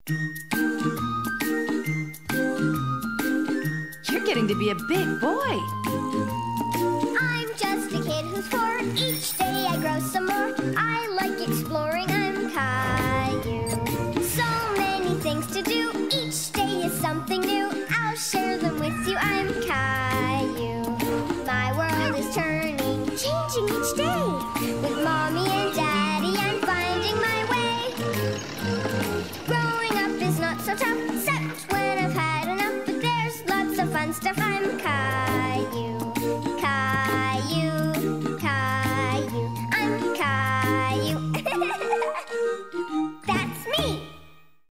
You're getting to be a big boy. I'm just a kid who's 4. Each day I grow some more. I like exploring, I'm Caillou. So many things to do. Each day is something new. I'll share them with you, I'm Caillou. My world is turning, changing each day. With Mommy and Daddy, I'm finding my way. Growing up is not so tough, except when I've had enough. But there's lots of fun stuff